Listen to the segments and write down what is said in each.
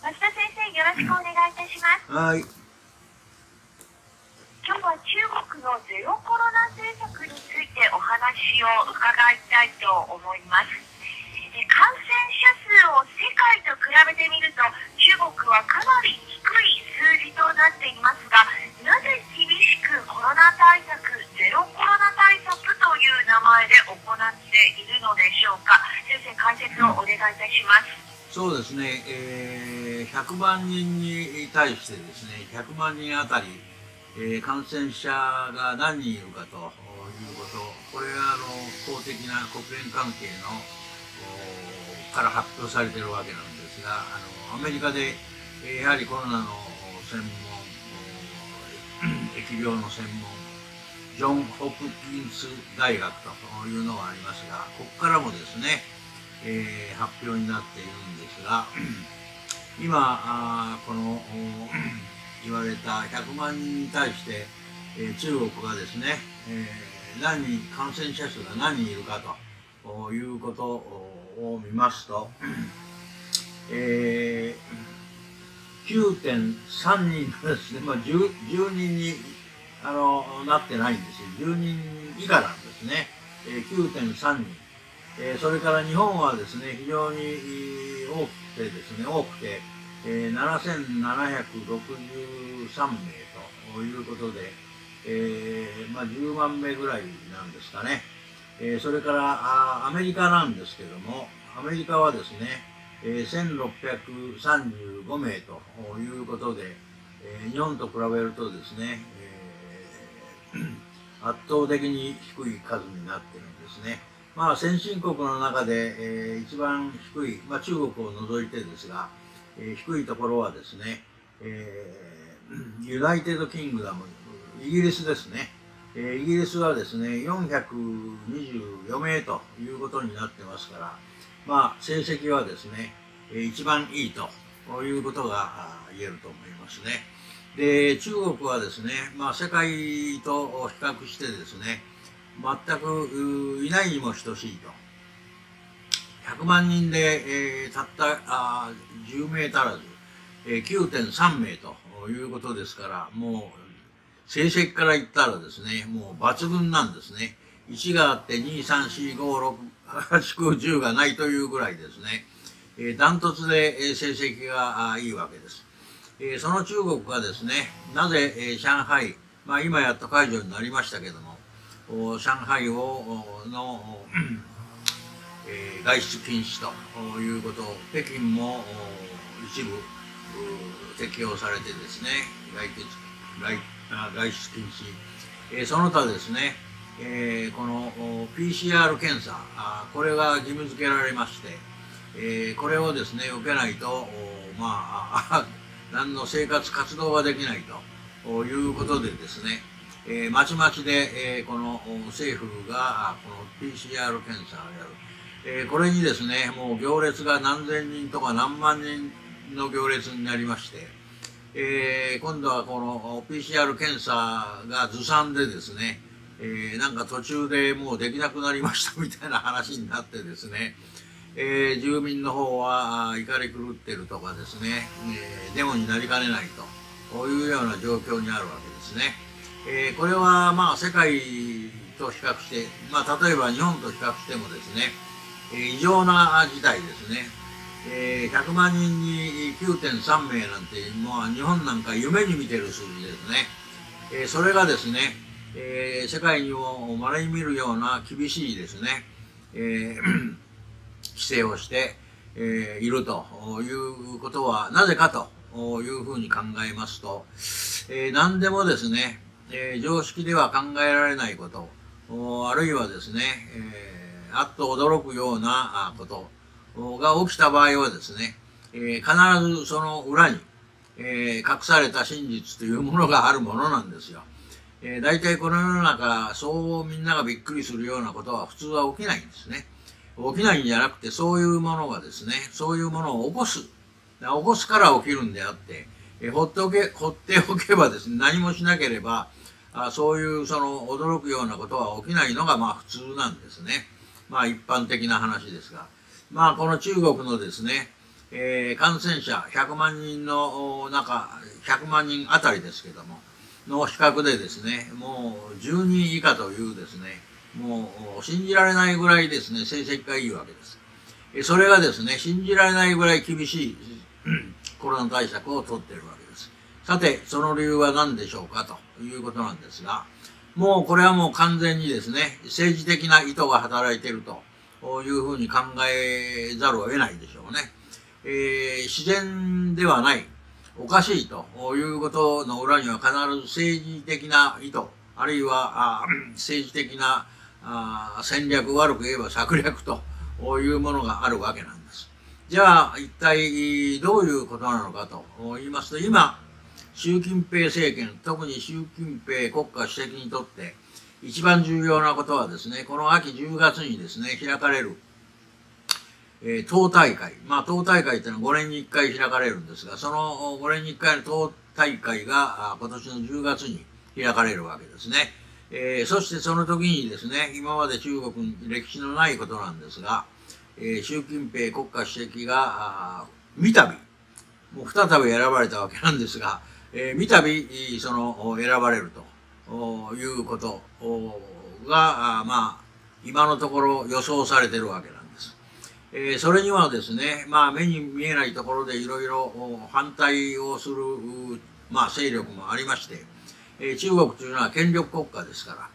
松田先生、よろしくお願いいたします。 はい。 今日は中国のゼロコロナ政策についてお話を伺いたいと思います。感染者数を世界と比べてみると、中国はかなり低い数字となっていますが、なぜ厳しくコロナ対策、ゼロコロナ対策という名前で行っているのでしょうか。先生、解説をお願いいたします。 そうですね、100万人に対してですね、100万人あたり、感染者が何人いるかということ、これは公的な国連関係のから発表されているわけなんですが、アメリカで、やはりコロナの専門、疫病の専門、ジョン・ホプキンス大学というのがありますが、ここからもですね、発表になっているんですが、今この言われた100万人に対して、中国がですね、感染者数が何人いるかということを見ますと、9.3 人ですね、10人になってないんですよ。10人以下なんですね。9.3 人。それから日本はですね、非常に多くて、7763名ということで、10万名ぐらいなんですかね。それからアメリカなんですけども、アメリカはですね、1635名ということで、日本と比べるとですね、圧倒的に低い数になってるんですね。先進国の中で、一番低い、中国を除いてですが、低いところはですね、ユナイテッドキングダム、イギリスですね。イギリスはですね、424名ということになってますから、成績はですね、一番いいということが言えると思いますね。で、中国はですね、世界と比較してですね、全くいないにも等しいと。100万人で、たった10名足らず、9.3 名ということですから、もう成績から言ったらですね、もう抜群なんですね。1があって2、3、4、5、6、8、9、10がないというぐらいですね。ダントツで成績がいいわけです。その中国がですね、なぜ上海、今やっと解除になりましたけども、上海の外出禁止ということ、北京も一部適用されてですね、外出禁止、その他ですね、この PCR 検査、これが義務付けられまして、これをですね、受けないと、何の生活活動ができないということでですね、まちまちで、この政府がこの PCR 検査をやる。これにですね、もう行列が何千人とか何万人の行列になりまして、今度はこの PCR 検査がずさんでですね、なんか途中でもうできなくなりましたみたいな話になってですね、住民の方は怒り狂ってるとかですね、デモになりかねないというような状況にあるわけですね。これは世界と比較して、例えば日本と比較してもですね、異常な事態ですね。100万人に 9.3 名なんて、日本なんか夢に見てる数字ですね。それがですね、世界にも稀に見るような厳しいですね、規制をして、いるということはなぜかというふうに考えますと、何でもですね、常識では考えられないこと、あるいはですね、あっと驚くようなことが起きた場合はですね、必ずその裏に、隠された真実というものがあるものなんですよ。大体この世の中、そうみんながびっくりするようなことは普通は起きないんですね。起きないんじゃなくて、そういうものがですね、そういうものを起こすから起きるんであって、放っておけばですね、何もしなければ、そういうその驚くようなことは起きないのが普通なんですね。一般的な話ですが。この中国のですね、 感染者100万人の中、100万人あたりですけども、の比較でですね、もう10人以下というですね、もう信じられないぐらいですね、成績がいいわけです。それがですね、信じられないぐらい厳しいコロナ対策を取っているわけです。さて、その理由は何でしょうかということなんですが、もうこれはもう完全にですね、政治的な意図が働いているというふうに考えざるを得ないでしょうね。自然ではない、おかしいということの裏には必ず政治的な意図、あるいは政治的な戦略、悪く言えば策略というものがあるわけなんです。じゃあ一体どういうことなのかと言いますと、今、習近平政権、特に習近平国家主席にとって一番重要なことはですね、この秋10月にですね、開かれる党大会。党大会っていうのは5年に1回開かれるんですが、その5年に1回の党大会が今年の10月に開かれるわけですね。そしてその時にですね、今まで中国に歴史のないことなんですが、習近平国家主席が三度、もう再び選ばれたわけなんですが、三度選ばれるということが、今のところ予想されているわけなんです。それにはですね、目に見えないところでいろいろ反対をする、勢力もありまして、中国というのは権力国家ですから、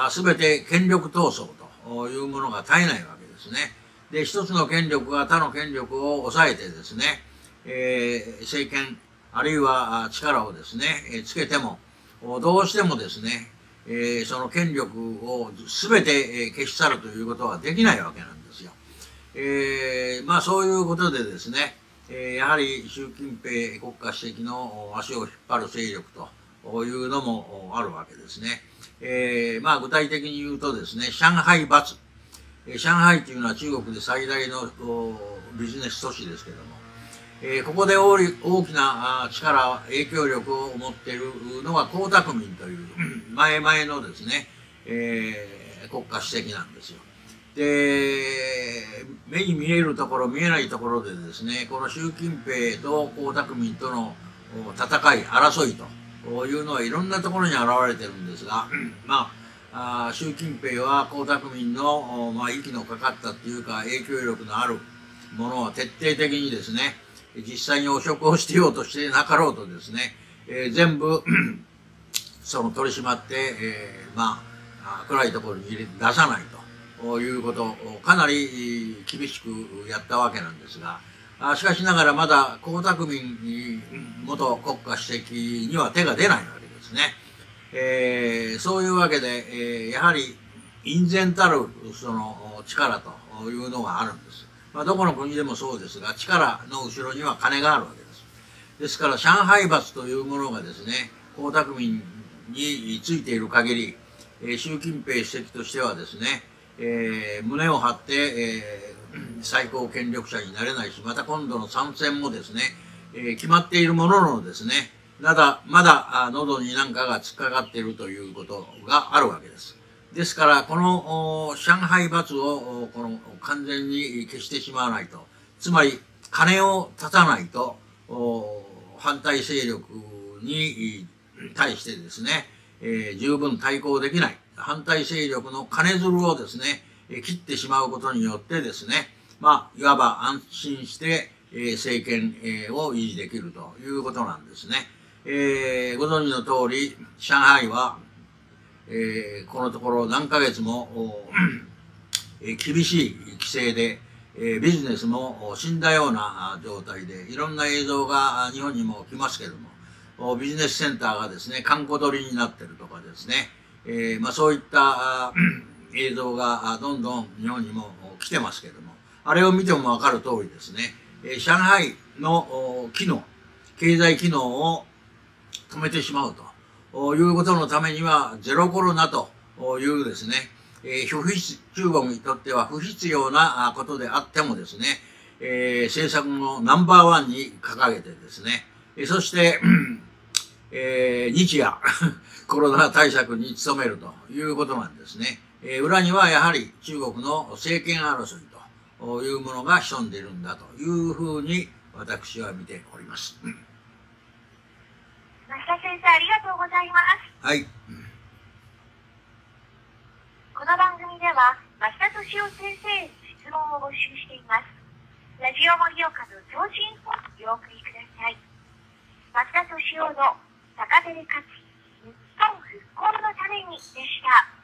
すべて権力闘争というものが絶えないわけですね。で、一つの権力が他の権力を抑えてですね、政権、あるいは力をですね、つけても、どうしてもですね、その権力を全て消し去るということはできないわけなんですよ。そういうことでですね、やはり習近平国家主席の足を引っ張る勢力というのもあるわけですね。具体的に言うとですね、上海閥。上海というのは中国で最大のビジネス都市ですけども、ここで大きな力、影響力を持っているのが江沢民という前々のですね、国家主席なんですよ。で、目に見えるところ、見えないところでですね、この習近平と江沢民との戦い、争いというのはいろんなところに現れてるんですが、習近平は江沢民の、息のかかったっていうか影響力のあるものは徹底的にですね、実際に汚職をしてようとしてなかろうとですね、全部取り締まって、暗いところに出さないということをかなり厳しくやったわけなんですが、しかしながらまだ江沢民元国家主席には手が出ないわけですね。そういうわけで、やはり隠然たる力というのがあるんです。どこの国でもそうですが、力の後ろには金があるわけです。ですから、上海閥というものがですね、江沢民についている限り、習近平主席としてはですね、胸を張って、最高権力者になれないし、また今度の参戦もですね、決まっているもののですね、まだ喉に何かが突っかかっているということがあるわけです。ですから、この上海閥を完全に消してしまわないと、つまり金を断たないと、反対勢力に対してですね、十分対抗できない。反対勢力の金づるをですね、切ってしまうことによってですね、いわば安心して、政権を維持できるということなんですね。ご存知の通り、上海は、このところ何ヶ月も厳しい規制で、ビジネスも死んだような状態で、いろんな映像が日本にも来ますけども、ビジネスセンターがですね、閑古鳥になってるとかですね、そういった映像がどんどん日本にも来てますけども、あれを見てもわかる通りですね、上海の機能、経済機能を止めてしまうということのためには、ゼロコロナというですね、中国にとっては不必要なことであってもですね、政策のナンバーワンに掲げてですね、そして、日夜コロナ対策に努めるということなんですね。裏にはやはり中国の政権争いというものが潜んでいるんだというふうに私は見ております。 増田先生、ありがとうございます。 はい。 この番組では増田敏夫先生へ質問を募集しています。ラジオ盛岡の超新報をお送りください。増田敏夫の坂出で勝ち日本復興のためにでした。